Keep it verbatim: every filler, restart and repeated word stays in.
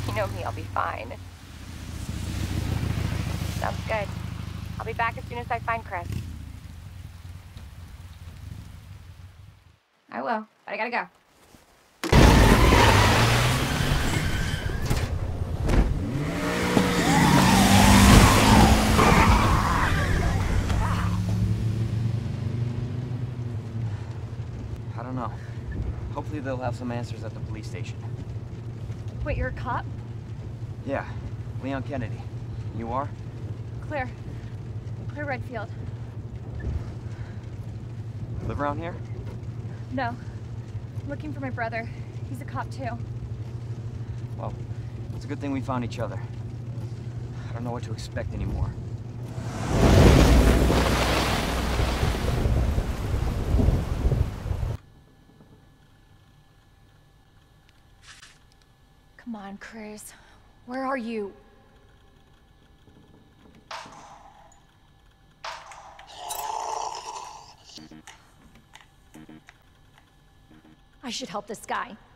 You know me, I'll be fine. Sounds good. I'll be back as soon as I find Chris. I will, but I gotta go. I don't know. Hopefully they'll have some answers at the police station. Wait, you're a cop? Yeah, Leon Kennedy. You are? Claire. Claire Redfield. Live around here? No. I'm looking for my brother. He's a cop too. Well, it's a good thing we found each other. I don't know what to expect anymore. Come on, Chris. Where are you? I should help this guy.